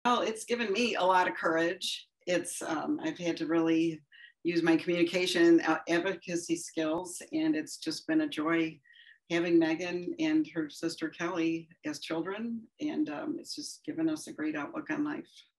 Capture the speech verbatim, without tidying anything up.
Well, it's given me a lot of courage. It's um, I've had to really use my communication and advocacy skills, and it's just been a joy having Megan and her sister Kelly as children, and um, it's just given us a great outlook on life.